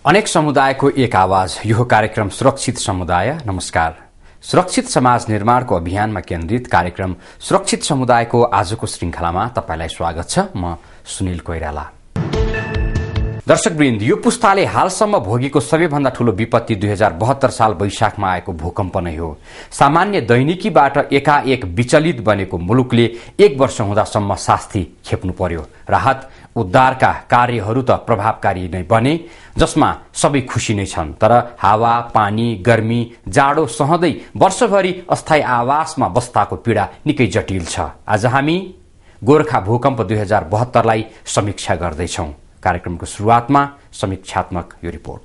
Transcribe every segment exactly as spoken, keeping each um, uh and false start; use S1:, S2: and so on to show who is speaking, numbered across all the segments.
S1: अनेक समुदायको एक आवाज, यो कार्यक्रम सुरक्षित समुदाय। नमस्कार। सुरक्षित समाज निर्माणको अभियानमा केन्द्रित कार्यक्रम सुरक्षित समुदायको आजको श्रृंखलामा तपाईलाई स्वागत छ। म सुनिल कोइराला। दर्शकवृन्द, यो पुस्ताले हालसम्म भोगेको सबैभन्दा ठूलो विपत्ति दुई हजार बहत्तर साल वैशाखमा आएको भूकम्प नै हो। सामान्य दैनिकीबाट एकाएक विचलित बनेको मुलुकले एक वर्ष हुँदासम्म शास्ति खेप्नु पर्यो। राहत उद्धारका कार्यहरू त प्रभावकारी नै बने, जसमा सबै खुशी नै छन्। तर हावा, पानी, गर्मी, जाडो सहँदै वर्षभरि अस्थायी आवासमा बस्दाको पीड़ा निकै जटिल छ। आज हामी गोर्खा भूकम्प दुई हजार बहत्तरलाई समीक्षा गर्दैछौं। कार्यक्रमको शुरूआतमा समीक्षात्मक यो रिपोर्ट।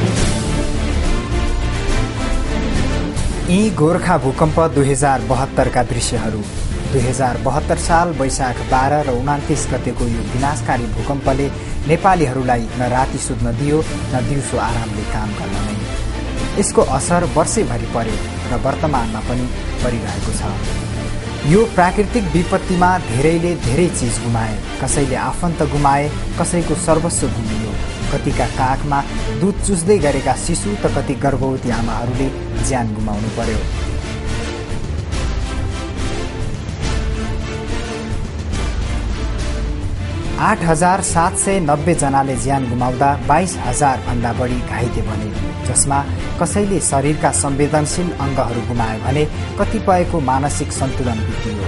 S2: यी गोर्खा भूकम्प दुई हजार बहत्तरका दृश्यहरू। दुई हजार बहत्तर साल वैशाख बाह्र र उनातिस गतेको यो विनाशकारी भूकम्पले नेपालीहरूलाई न राति सुत्न दियो न दिउँसो आरामले काम गर्न नै। यसको असर वर्षैभरि पर्यो र वर्तमानमा पनि परिरहेको छ। यो प्राकृतिक विपत्तिमा धेरैले धेरै चीज गुमाए। कसैले आफन्त गुमाए, कसैको सर्वस्व गुमियो। कतिका काखमा दूध चुस्दै गरेका शिशु त कति गर्भवती आमाहरूले ज्यान गुमाउनु पर्यो। आठ हजार सात सय नब्बे जनाले ज्यान गुमाउँदा बाइस हजार भन्दा बढी घाइते बने, जसमा कसैले शरीरका संवेदनशील अङ्गहरू गुमाए भने कतिपयको मानसिक सन्तुलन बिग्रियो।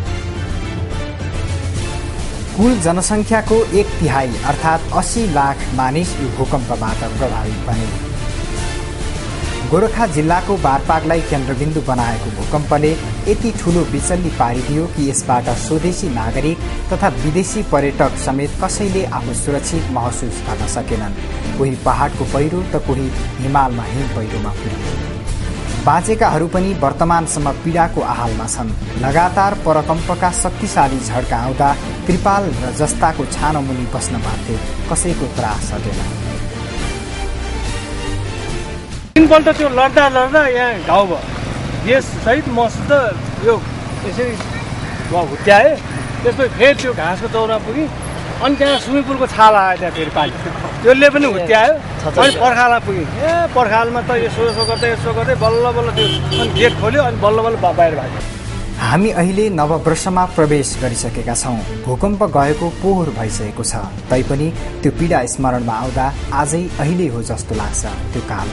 S2: कुल जनसङ्ख्याको एक तिहाई अर्थात् अस्सी लाख मानिस यो भूकम्पबाट प्रभावित बने। गोरखा जिल्लाको बारपागलाई केन्द्रबिन्दु बनाएको भूकम्पले यति ठूलो विचल्ली पारिदियो कि यसबाट स्वदेशी नागरिक तथा विदेशी पर्यटक समेत कसैले आफू सुरक्षित महसुस गर्न सकेनन्। कोही पहाडको पहिरो त कोही हिमालमा हिम पहिरोमा पुगे। बाँचेकाहरू पनि वर्तमानसम्म पीडाको आहालमा छन्। लगातार परकम्पका शक्तिशाली झड्का आउँदा त्रिपाल र जस्ताको छानो मुनि बस्न बाध्य, कसैको त्रास हटेन।
S3: तीनपल्ट त्यो लड्दा लड्दा यहाँ घाउ भयो। यस सहित मसित यो यसरी हुत्याए। त्यसपछि फेरि त्यो घाँसको चौरमा पुगी, अनि त्यहाँ स्विमिङ पुलको छाल आयो, त्यहाँ फेरि पानी त्यसले पनि हुत्यायो। अनि पर्खालमा पुग्यो। ए पर्खालमा त यसो यसो गर्दै यसो गर्दै बल्ल बल्ल त्यो अनि गेट खोल्यो, अनि बल्ल बल्ल बाहिर भाग्यो।
S2: हामी अहिले नववर्षमा प्रवेश गरिसकेका छौँ। भूकम्प गएको पोहोर भइसकेको छ, तैपनि त्यो पीडा स्मरणमा आउँदा आजै अहिले हो जस्तो लाग्छ। त्यो काल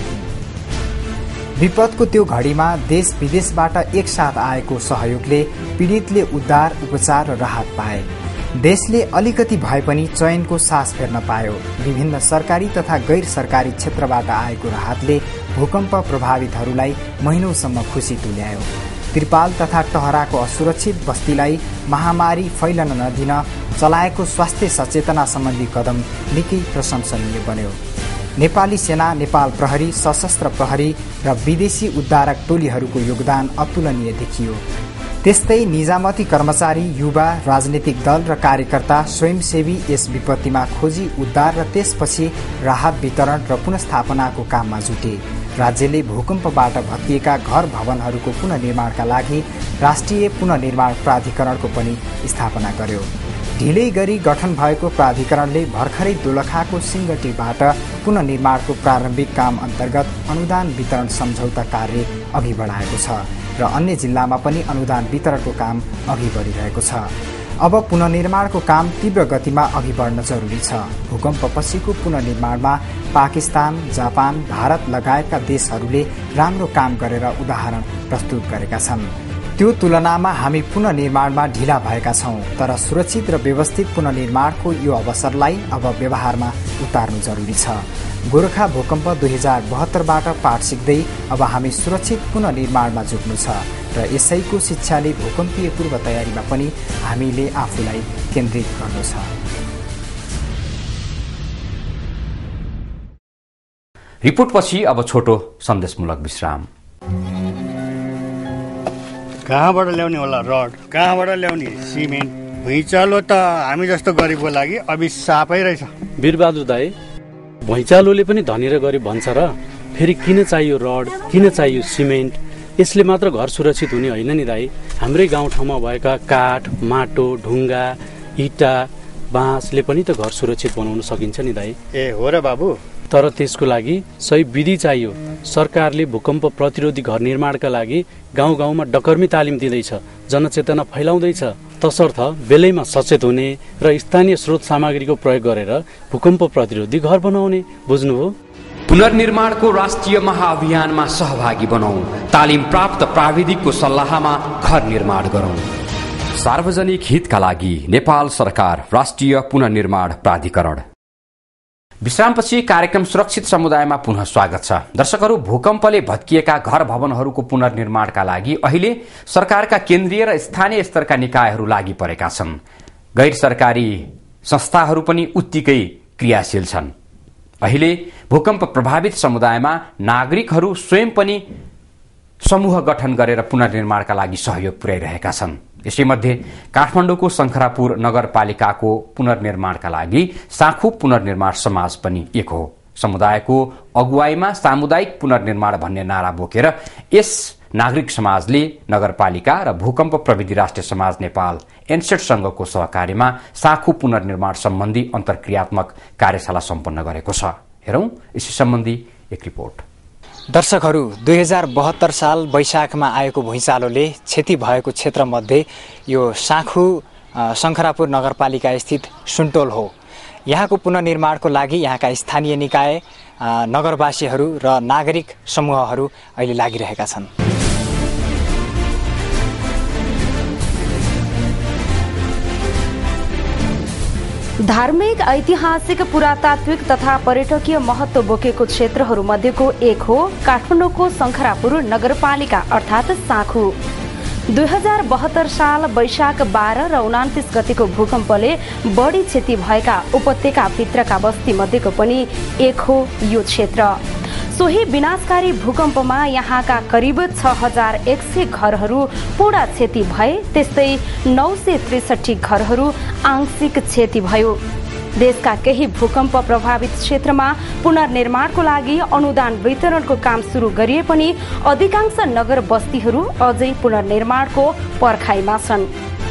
S2: विपदको त्यो घडीमा देश विदेशबाट एकसाथ आएको सहयोगले पीडितले उद्धार, उपचार र राहत पाए। देशले अलिकति भए पनि चयनको सास फेर्न पायो। विभिन्न सरकारी तथा गैर सरकारी क्षेत्रबाट आएको राहतले भूकम्प प्रभावितहरूलाई महिनौसम्म खुसी तुल्यायो। त्रिपाल तथा टहराको असुरक्षित बस्तीलाई महामारी फैलन नदिन चलाएको स्वास्थ्य सचेतना सम्बन्धी कदम निकै प्रशंसनीय बन्यो। नेपाली सेना, नेपाल प्रहरी, सशस्त्र प्रहरी र विदेशी उद्धारक टोलीहरूको योगदान अतुलनीय देखियो। त्यस्तै निजामती कर्मचारी, युवा, राजनीतिक दल र कार्यकर्ता, स्वयंसेवी यस विपत्तिमा खोजी, उद्धार र त्यसपछि राहत वितरण र पुनर्स्थापनाको काममा जुटे। राज्यले भूकम्पबाट भत्किएका घर भवनहरूको पुनर्निर्माणका लागि राष्ट्रिय पुनर्निर्माण प्राधिकरणको पनि स्थापना गर्यो। ढिलै गरी गठन भएको प्राधिकरणले भर्खरै दोलखाको सिंगटीबाट पुनर्निर्माणको प्रारम्भिक काम अन्तर्गत अनुदान वितरण सम्झौता कार्य अघि बढाएको छ र अन्य जिल्लामा पनि अनुदान वितरणको काम अघि बढिरहेको छ। अब पुनर्निर्माणको काम तीव्र गतिमा अघि बढ्न जरुरी छ। भूकम्पपछिको पुनर्निर्माणमा पाकिस्तान, जापान, भारत लगायतका देशहरूले राम्रो काम गरेर उदाहरण प्रस्तुत गरेका छन्। त्यो तुलनामा हामी पुनर्निर्माणमा ढिला भएका छौं, तर सुरक्षित र व्यवस्थित पुनर्निर्माणको यो अवसरलाई अब व्यवहारमा उतार्नु जरुरी छ। गोर्खा भूकम्प दुई हजार बहत्तरबाट पाठ सिक्दै अब हामी सुरक्षित पुनर्निर्माणमा जुट्नु छ र यसैको शिक्षाले भूकम्पीय पूर्व तयारीमा पनि हामीले आफूलाई केन्द्रित गर्नु छ।
S1: रिपोर्टपछि अब छोटो सन्देशमूलक विश्राम।
S4: कहाँबाट ल्याउने होला रड, कहाँबाट ल्याउने सिमेन्ट? भुइँचालो त हामी जस्तो गरिबको लागि अभिशापै रहेछ।
S5: वीरबहादुर दाई, भुइँचालोले पनि धनी र गरिब भन्छ र? फेरि किन चाहियो रड, किन चाहियो सिमेन्ट? यसले मात्र घर सुरक्षित हुने होइन नि दाई। हाम्रै गाउँठाउँमा भएका काठ, माटो, ढुङ्गा, इटा, बाँसले पनि त घर सुरक्षित बनाउन सकिन्छ नि दाई।
S4: ए हो र बाबु,
S5: तर त्यसको लागि सही विधि चाहियो। सरकारले भूकम्प प्रतिरोधी घर निर्माणका लागि गाउँ गाउँमा डकर्मी तालिम दिँदैछ, जनचेतना फैलाउँदैछ। तसर्थ बेलैमा सचेत हुने र स्थानीय स्रोत सामग्रीको प्रयोग गरेर भूकम्प प्रतिरोधी घर बनाउने। बुझ्नुभयो?
S1: पुनर्निर्माणको राष्ट्रिय महाअभियानमा सहभागी बनाऊ। तालिम प्राप्त प्राविधिकको सल्लाहमा घर निर्माण गरौं। सार्वजनिक हितका लागि नेपाल सरकार राष्ट्रिय पुनर्निर्माण प्राधिकरण। विश्रामपछि कार्यक्रम सुरक्षित समुदायमा पुनः स्वागत छ। दर्शकहरू, भूकम्पले भत्किएका घर भवनहरूको पुनर्निर्माणका लागि अहिले सरकारका केन्द्रीय र स्थानीय स्तरका निकायहरू लागि परेका छन्। गैर सरकारी संस्थाहरू पनि उत्तिकै क्रियाशील छन्। अहिले भूकम्प प्रभावित समुदायमा नागरिकहरू स्वयं पनि समूह गठन गरेर पुनर्निर्माणका लागि सहयोग पुर्याइरहेका छन्। यसैमध्ये काठमाडौँको शंखरापुर नगरपालिकाको पुनर्निर्माणका लागि साखु पुनर्निर्माण समाज पनि एक हो। समुदायको अगुवाईमा सामुदायिक पुनर्निर्माण भन्ने नारा बोकेर यस नागरिक समाजले नगरपालिका र भूकम्प प्रविधि राष्ट्रिय समाज नेपाल एनसेट संघको सहकार्यमा साखु पुनर्निर्माण सम्बन्धी अन्तर्क्रियात्मक कार्यशाला सम्पन्न गरेको छ। हेरौं यसै सम्बन्धी एक रिपोर्ट।
S2: दर्शकहरू, दुई हजार बहत्तर साल वैशाखमा आएको भुइँचालोले क्षति भएको क्षेत्रमध्ये यो साखु शंखरापुर नगरपालिका स्थित सुन्टोल हो। यहाँको पुनर्निर्माणको लागि यहाँका स्थानीय निकाय, नगरवासीहरू र नागरिक समूहहरू अहिले लागिरहेका छन्।
S6: धार्मिक, ऐतिहासिक, पुरातात्विक तथा पर्यटकीय महत्व बोकेको क्षेत्रहरू मध्येको एक हो काठमाडौँको शंखरापुर नगरपालिका अर्थात् साखु। दुई हजार बहत्तर साल वैशाख बाह्र र उनातिस गतिको भूकम्पले बढी क्षति भएका उपत्यका भित्रका बस्ती मध्येको पनि एक हो यो क्षेत्र। सोही विनाशकारी भूकम्पमा यहाँका करिब छ हजार एक सय घरहरू पूरा क्षति भए, त्यस्तै नौ सय त्रिसठी घरहरू आंशिक क्षति भयो। देशका केही भूकम्प प्रभावित क्षेत्रमा पुनर्निर्माणको लागि अनुदान वितरणको काम सुरु गरिए पनि अधिकांश नगर बस्तीहरू अझै पुनर्निर्माणको पर्खाइमा छन्।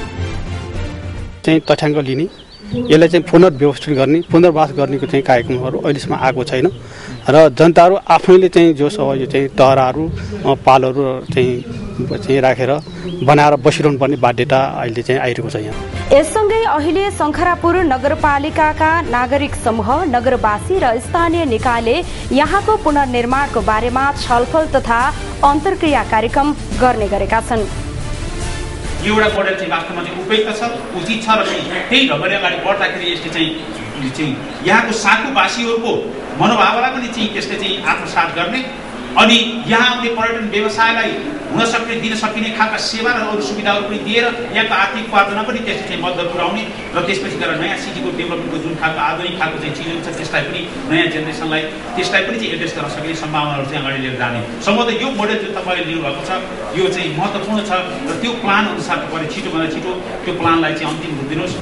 S4: चाहिँ तथ्याङ्क लिने, यसलाई चाहिँ पुनर्व्यवस्थित गर्ने, पुनर्वास गर्नेको चाहिँ कार्यक्रमहरू अहिलेसम्म आएको छैन र जनताहरू आफैले चाहिँ जो सब यो चाहिँ तहराहरू पालहरू चाहिँ चाहिँ राखेर बनाएर बसिरहनु पर्ने बाध्यता अहिले चाहिँ आइरहेको छ यहाँ।
S6: यससँगै अहिले शंखरापुर नगरपालिकाका नागरिक समूह, नगरवासी र स्थानीय निकायले यहाँको पुनर्निर्माणको बारेमा छलफल तथा अन्तर्क्रिया कार्यक्रम गर्ने गरेका छन्।
S7: यो एउटा मोडेल चाहिँ वास्तवमा चाहिँ उपयुक्त छ, उचित छ र त्यही ढङ्गले अगाडि बढ्दाखेरि यसले चाहिँ चाहिँ यहाँको साखुवासीहरूको मनोभावलाई पनि चाहिँ त्यसले चाहिँ आत्मसात गर्ने अनि यहाँ आउने पर्यटन व्यवसायलाई हुन सक्ने दिन सकिने खालका सेवा र अरू सुविधाहरू पनि दिएर यहाँको आर्थिक उपार्जनमा पनि त्यसले चाहिँ मद्दत पुर्याउने र त्यसपछि गएर नयाँ सिटीको डेभलपमेन्टको जुन खालको आधुनिक खालको चाहिँ चिजहरू छ त्यसलाई पनि नयाँ जेनेरेसनलाई त्यसलाई पनि चाहिँ एड्रेस गर्न सकिने सम्भावनाहरू चाहिँ अगाडि लिएर जाने। सम्भवतः यो मोडेल जुन तपाईँले लिनुभएको छ यो चाहिँ महत्त्वपूर्ण छ र त्यो प्लान अनुसार तपाईँले छिटोभन्दा छिटो त्यो प्लानलाई चाहिँ अन्तिम रूप दिनुहोस्।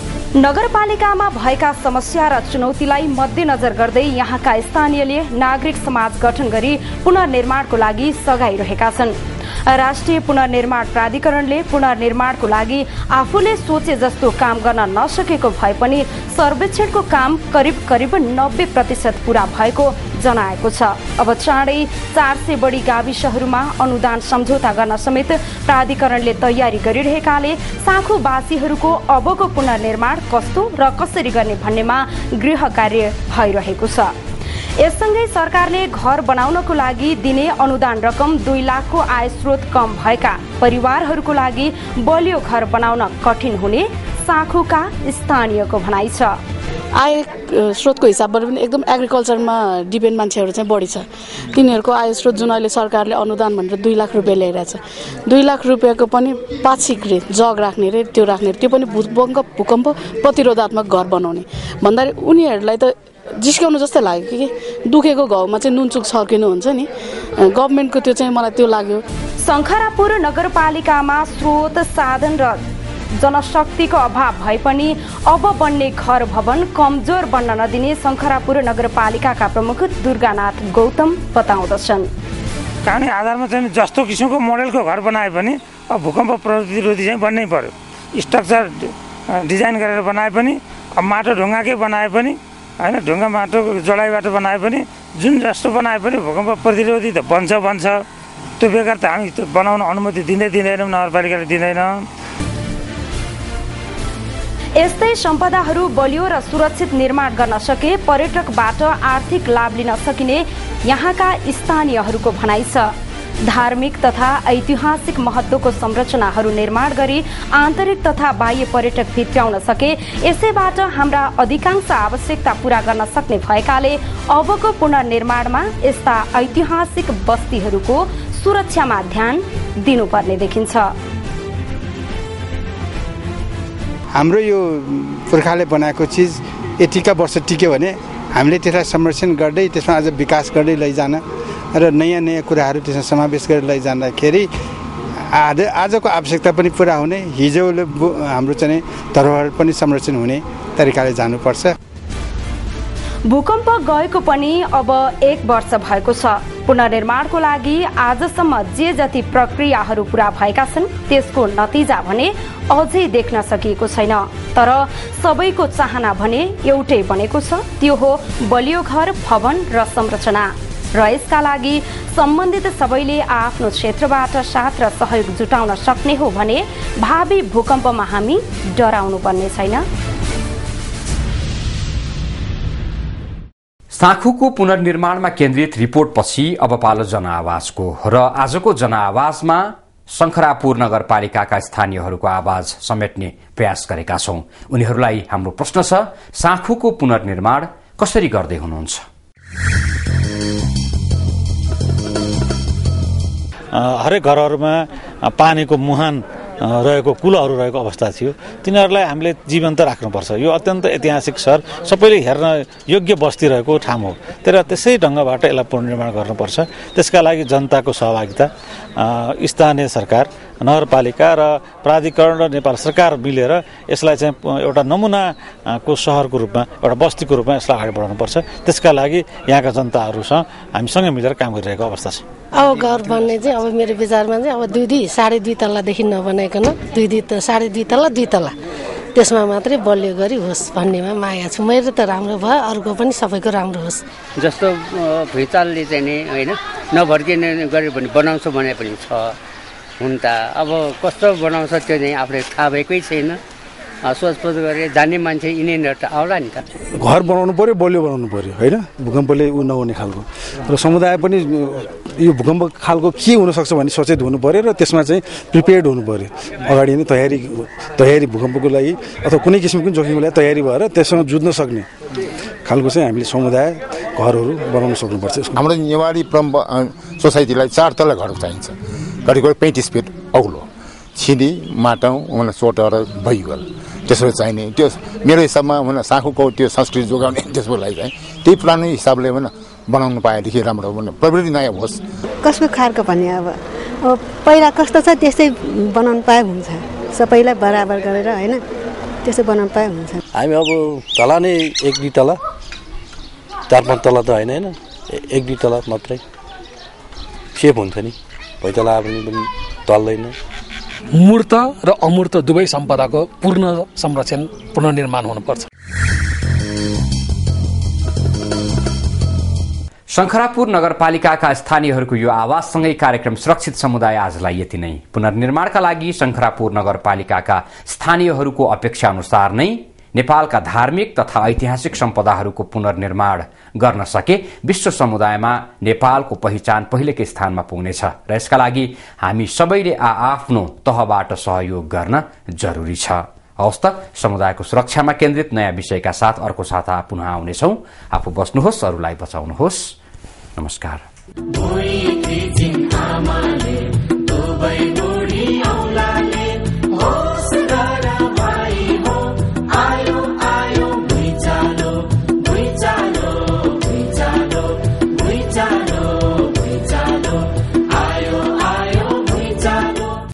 S6: नगरपालिकामा भएका समस्या र चुनौतीलाई मध्यनजर गर्दै यहाँका स्थानीयले नागरिक समाज गठन गरी पुनर्निर्माणको लागि सघाइरहेका छन्। राष्ट्रिय पुनर्निर्माण प्राधिकरणले पुनर्निर्माणको लागि आफूले सोचे जस्तो काम गर्न नसकेको भए पनि सर्वेक्षणको काम करिब करिब नब्बे प्रतिशत पूरा भएको जनाएको छ। अब चाँडै चार सय बढी गाविसहरूमा अनुदान सम्झौता गर्न समेत प्राधिकरणले तयारी गरिरहेकाले साखुवासीहरूको अबको पुनर्निर्माण कस्तो र कसरी गर्ने भन्नेमा गृह कार्य भइरहेको छ। यससँगै सरकारले घर बनाउनको लागि दिने अनुदान रकम दुई लाखको आय स्रोत कम भएका परिवारहरूको लागि बलियो घर बनाउन कठिन हुने साखुका स्थानीयको भनाइ छ।
S8: आय स्रोतको हिसाबबाट पनि एकदम एग्रिकल्चरमा डिपेन्ड मान्छेहरू चाहिँ बढी छ। तिनीहरूको आय स्रोत जुन अहिले सरकारले अनुदान भनेर दुई लाख रुपियाँ ल्याइरहेछ, दुई लाख रुपियाँको पनि पाक्षिक रे जग राख्ने रे त्यो राख्ने त्यो पनि भूकम्प भूकम्प प्रतिरोधात्मक घर बनाउने भन्दाखेरि उनीहरूलाई त जिस्काउनु जस्तै लाग्यो कि दुखेको घाउमा चाहिँ नुनचुक छर्किनु हुन्छ नि, गभर्मेन्टको त्यो चाहिँ मलाई त्यो लाग्यो।
S6: शंखरापुर नगरपालिकामा स्रोत, साधन र जनशक्तिको अभाव भए पनि अब बन्ने घर भवन कमजोर बन्न नदिने शंखरापुर नगरपालिकाका प्रमुख दुर्गानाथ गौतम बताउँदछन्।
S9: कानुनी आधारमा चाहिँ जस्तो किसिमको मोडेलको घर बनाए पनि अब भूकम्प प्रतिरोधी चाहिँ बन्नै पर्यो। स्ट्रक्चर डिजाइन गरेर बनाए पनि, अब माटो ढुङ्गाकै बनाए पनि होइन ढुङ्गा माटोको जडाइबाट बनाए पनि जुन जस्तो बनाए पनि भूकम्प प्रतिरोधी त बन्छ बन्छ त्यो बेकार त हामी त्यो बनाउन अनुमति दिँदै दिँदैनौँ नगरपालिकाले दिँदैन।
S6: यस्तै सम्पदाहरू बलियो र सुरक्षित निर्माण गर्न सके पर्यटकबाट आर्थिक लाभ लिन सकिने यहाँका स्थानीयहरूको भनाइ छ। धार्मिक तथा ऐतिहासिक महत्त्वको संरचनाहरू निर्माण गरी आन्तरिक तथा बाह्य पर्यटक भित्र्याउन सके यसैबाट हाम्रा अधिकांश आवश्यकता पूरा गर्न सक्ने भएकाले अबको पुनर्निर्माणमा यस्ता ऐतिहासिक बस्तीहरूको सुरक्षामा ध्यान दिनुपर्ने देखिन्छ।
S10: हाम्रो यो पुर्खाले बनाएको चिज यतिका वर्ष टिक्यो भने हामीले त्यसलाई संरक्षण गर्दै त्यसमा अझ विकास गर्दै लैजान र नयाँ नयाँ कुराहरू त्यसमा समावेश गरेर लैजाँदाखेरि आज आजको आवश्यकता पनि पुरा हुने, हिजोले हाम्रो चाहिँ धरोहर पनि संरक्षण हुने तरिकाले जानुपर्छ।
S6: भूकम्प गएको पनि अब एक वर्ष भएको छ। पुनर्निर्माणको लागि आजसम्म जे जति प्रक्रियाहरू पूरा भएका छन् त्यसको नतिजा भने अझै देख्न सकिएको छैन। तर सबैको चाहना भने एउटै बनेको छ, त्यो हो बलियो घर, भवन र संरचना। र यसका लागि सम्बन्धित सबैले आफ्नो क्षेत्रबाट साथ र सहयोग जुटाउन सक्ने हो भने भावी भूकम्पमा हामी डराउनु पर्ने छैन।
S1: साँखुको पुनर्निर्माणमा केन्द्रित रिपोर्टपछि अब पालो जनआवाजको र आजको जनआवाजमा शंखरापुर नगरपालिकाका स्थानीयहरूको आवाज समेट्ने प्रयास गरेका छौं। उनीहरूलाई हाम्रो प्रश्न छ, साँखुको पुनर्निर्माण कसरी गर्दै हुनुहुन्छ?
S11: हरेक घरहरूमा पानीको मुहान रहेको कुलोहरू रहेको अवस्था थियो, तिनीहरूलाई हामीले जीवन्त राख्नुपर्छ। यो अत्यन्त ऐतिहासिक सहर, सबैले हेर्न योग्य बस्ती रहेको ठाउँ हो, तर त्यसै ढङ्गबाट यसलाई पुनर्निर्माण गर्नुपर्छ। त्यसका लागि जनताको सहभागिता, स्थानीय सरकार, नगरपालिका र प्राधिकरण र नेपाल सरकार मिलेर यसलाई चाहिँ एउटा नमुनाको सहरको रूपमा, एउटा बस्तीको रूपमा यसलाई अगाडि बढाउनुपर्छ। त्यसका लागि यहाँका जनताहरूसँग हामीसँगै मिलेर काम गरिरहेको अवस्था छ।
S12: अब घर बन्ने चाहिँ अब मेरो विचारमा चाहिँ अब दुई दुई साढे दुई तल्लादेखि नबनाइकन दुई दुई साढे दुई तल्ला दुई तल्ला त्यसमा मात्रै बलियो गरी होस् भन्नेमा माया छु। मेरो त राम्रो भयो, अरूको पनि सबैको राम्रो होस्।
S13: जस्तो भुइँचालले चाहिँ नि होइन नभड्किने गऱ्यो भने बनाउँछु भने पनि छ हुन त। अब कस्तो बनाउँछ त्यो चाहिँ आफूले थाहा भएकै छैन। सोचपोच गरेर जान्ने मान्छे यिनीहरू त आउला नि त।
S14: घर बनाउनु पर्यो, बलियो बनाउनु पर्यो होइन, भूकम्पले उ नहुने खालको। र समुदाय पनि यो भूकम्प खालको के हुनसक्छ भन्ने सचेत हुनु पर्यो र त्यसमा चाहिँ प्रिपेयर्ड हुनु पर्यो। अगाडि नै तयारी तयारी भूकम्पको लागि अथवा कुनै किसिमको जोखिमको लागि तयारी भएर त्यससँग जुझ्न सक्ने खालको चाहिँ हामीले समुदाय घरहरू बनाउन सक्नुपर्छ।
S15: हाम्रो नेवारी परम्परा सोसाइटीलाई चार तला घर चाहिन्छ, करिब करिब पैँतिस फिट अग्लो, छिडी माटौँ सोटर र भइगल त्यसो चाहिने। त्यो मेरो हिसाबमा होइन साँखुको त्यो संस्कृति जोगाउने त्यसको लागि चाहिँ त्यही पुरानो हिसाबले होइन बनाउनु पाएदेखि राम्रो हो, प्रविधि नयाँ होस्।
S16: कसको खालको भन्ने अब अब पहिला कस्तो छ त्यस्तै बनाउनु पाए हुन्छ, सबैलाई बराबर गरेर होइन त्यसो बनाउनु पाए हुन्छ।
S17: हामी अब तला नै एक दुई तला, चार पाँच तला त होइन होइन एक दुई तला मात्रै सेफ हुन्छ नि। पैतला पनि पनि तल्दैन।
S18: मूर्त र अमूर्त दुवै सम्पदाको पूर्ण संरक्षण पुनर्निर्माण हुनुपर्छ।
S1: शंखरापुर नगरपालिकाका स्थानीयहरूको यो आवाजसँगै कार्यक्रम सुरक्षित समुदाय आजलाई यति नै। पुनर्निर्माणका लागि शंखरापुर नगरपालिकाका स्थानीयहरूको अपेक्षा अनुसार नै नेपालका धार्मिक तथा ऐतिहासिक सम्पदाहरूको पुनर्निर्माण गर्न सके विश्व समुदायमा नेपालको पहिचान पहिलेकै स्थानमा पुग्नेछ र यसका लागि हामी सबैले आआफ्नो तहबाट सहयोग गर्न जरुरी छ। हवस् त, समुदायको सुरक्षामा केन्द्रित नयाँ विषयका साथ अर्को साता पुनः आउनेछौं। आफू बस्नुहोस्, अरूलाई बचाउनुहोस्। नमस्कार।